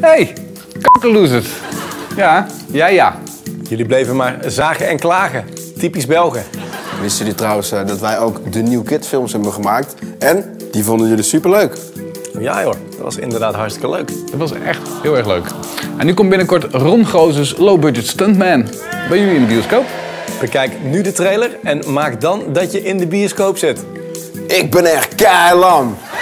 Hey, kakkerloezers. Ja. Jullie bleven maar zagen en klagen. Typisch Belgen. Wisten jullie trouwens dat wij ook de New Kid films hebben gemaakt? En die vonden jullie superleuk. Ja hoor, dat was inderdaad hartstikke leuk. Dat was echt heel erg leuk. En nu komt binnenkort Ron Gozes Low Budget Stuntman. Bij jullie in de bioscoop. Bekijk nu de trailer en maak dan dat je in de bioscoop zit. Ik ben echt keilam.